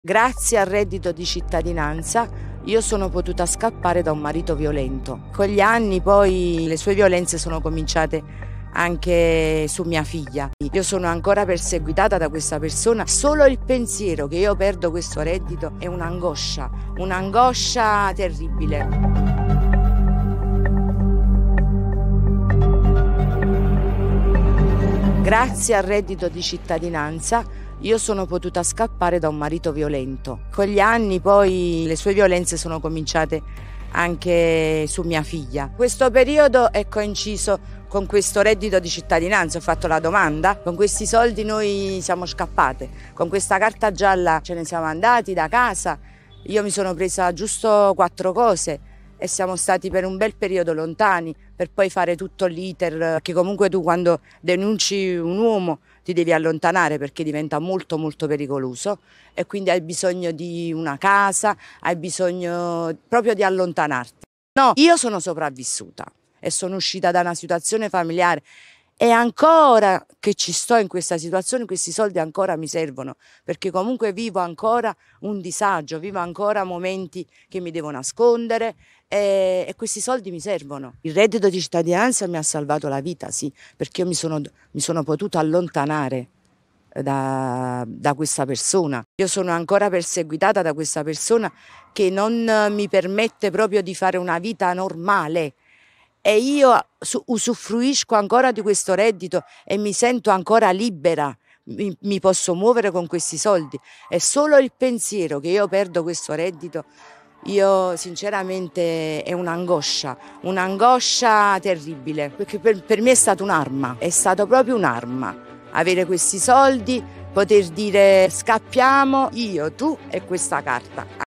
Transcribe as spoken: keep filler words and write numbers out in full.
Grazie al reddito di cittadinanza io sono potuta scappare da un marito violento. Con gli anni poi le sue violenze sono cominciate anche su mia figlia. Io sono ancora perseguitata da questa persona. Solo il pensiero che io perdo questo reddito è un'angoscia, un'angoscia terribile. Grazie al reddito di cittadinanza io sono potuta scappare da un marito violento. Con gli anni poi le sue violenze sono cominciate anche su mia figlia. Questo periodo è coinciso con questo reddito di cittadinanza, ho fatto la domanda, con questi soldi noi siamo scappate, con questa carta gialla ce ne siamo andati da casa, io mi sono presa giusto quattro cose e siamo stati per un bel periodo lontani per poi fare tutto l'iter, perché comunque tu quando denunci un uomo ti devi allontanare perché diventa molto molto pericoloso e quindi hai bisogno di una casa, hai bisogno proprio di allontanarti. No, io sono sopravvissuta e sono uscita da una situazione familiare e ancora che ci sto in questa situazione questi soldi ancora mi servono perché comunque vivo ancora un disagio, vivo ancora momenti che mi devo nascondere e, e questi soldi mi servono. Il reddito di cittadinanza mi ha salvato la vita, sì, perché io mi sono, mi sono potuta allontanare da, da questa persona. Io sono ancora perseguitata da questa persona che non mi permette proprio di fare una vita normale. E io usufruisco ancora di questo reddito e mi sento ancora libera, mi, mi posso muovere con questi soldi. È solo il pensiero che io perdo questo reddito, io sinceramente è un'angoscia, un'angoscia terribile, perché per, per me è stata un'arma, è stato proprio un'arma, avere questi soldi, poter dire scappiamo io, tu e questa carta.